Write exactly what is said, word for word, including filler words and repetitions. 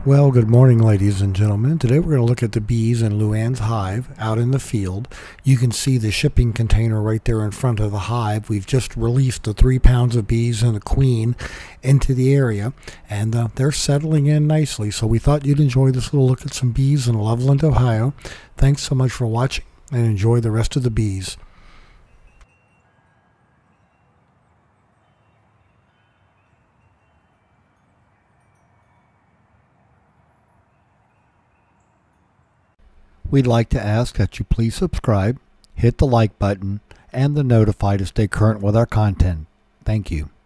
Well, good morning, ladies and gentlemen. Today we're going to look at the bees in Luann's hive out in the field. You can see the shipping container right there in front of the hive. We've just released the three pounds of bees and a queen into the area, and uh, they're settling in nicely. So we thought you'd enjoy this little look at some bees in Loveland, Ohio. Thanks so much for watching, and enjoy the rest of the bees. We'd like to ask that you please subscribe, hit the like button, and the notify to stay current with our content. Thank you.